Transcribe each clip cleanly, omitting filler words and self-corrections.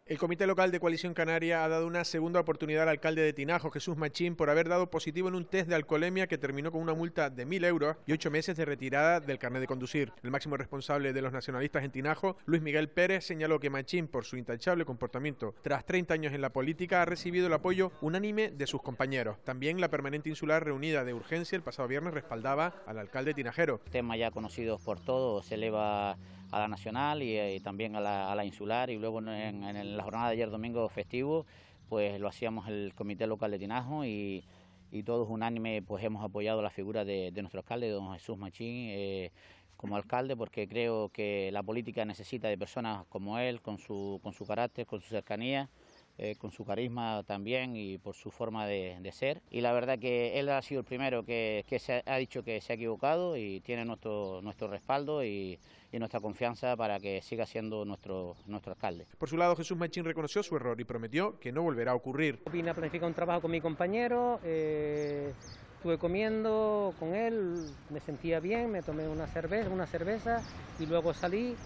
El Comité Local de Coalición Canaria ha dado una segunda oportunidad al alcalde de Tinajo, Jesús Machín, por haber dado positivo en un test de alcoholemia que terminó con una multa de 1.000 euros y 8 meses de retirada del carnet de conducir. El máximo responsable de los nacionalistas en Tinajo, Luis Miguel Pérez, señaló que Machín, por su intachable comportamiento tras 30 años en la política, ha recibido el apoyo unánime de sus compañeros. También la Permanente Insular reunida de urgencia el pasado viernes respaldaba al alcalde tinajero. Temas ya conocidos por todos, se eleva a la nacional y también a la insular, y luego en la jornada de ayer domingo festivo pues lo hacíamos el Comité Local de Tinajo y todos unánime pues hemos apoyado la figura de nuestro alcalde, don Jesús Machín, como alcalde, porque creo que la política necesita de personas como él, con su carácter, con su cercanía, con su carisma también y por su forma de ser. Y la verdad que él ha sido el primero que ha dicho que se ha equivocado y tiene nuestro respaldo y nuestra confianza para que siga siendo nuestro alcalde. Por su lado, Jesús Machín reconoció su error y prometió que no volverá a ocurrir. Vine a planificar un trabajo con mi compañero, estuve comiendo con él, me sentía bien, me tomé una cerveza y luego salí.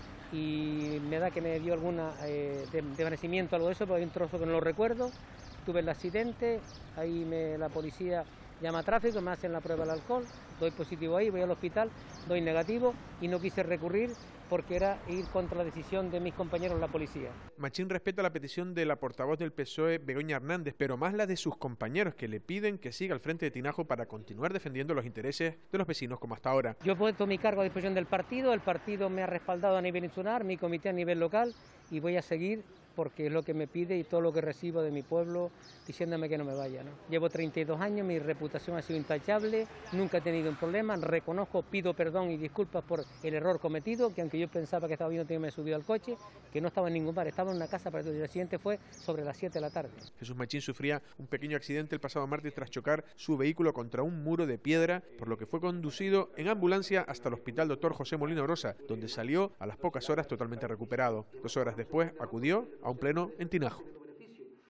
Y me da que me dio alguna desvanecimiento, algo de eso, pero hay un trozo que no lo recuerdo. Tuve el accidente, ahí la policía llama a tráfico, me hacen la prueba del alcohol, doy positivo ahí, voy al hospital, doy negativo y no quise recurrir porque era ir contra la decisión de mis compañeros la policía. Machín respeta la petición de la portavoz del PSOE, Begoña Hernández, pero más la de sus compañeros que le piden que siga al frente de Tinajo para continuar defendiendo los intereses de los vecinos como hasta ahora. Yo he puesto mi cargo a disposición del partido, el partido me ha respaldado a nivel insular, mi comité a nivel local y voy a seguir porque es lo que me pide y todo lo que recibo de mi pueblo diciéndome que no me vaya, ¿no? Llevo 32 años, mi reputación ha sido intachable, nunca he tenido un problema, reconozco, pido perdón y disculpas por el error cometido, que aunque yo pensaba que estaba bien, no me he subido al coche, que no estaba en ningún bar, estaba en una casa, pero el accidente fue sobre las 7 de la tarde. Jesús Machín sufría un pequeño accidente el pasado martes tras chocar su vehículo contra un muro de piedra, por lo que fue conducido en ambulancia hasta el Hospital Dr. José Molina Orosa, donde salió a las pocas horas totalmente recuperado. 2 horas después acudió a un pleno en Tinajo.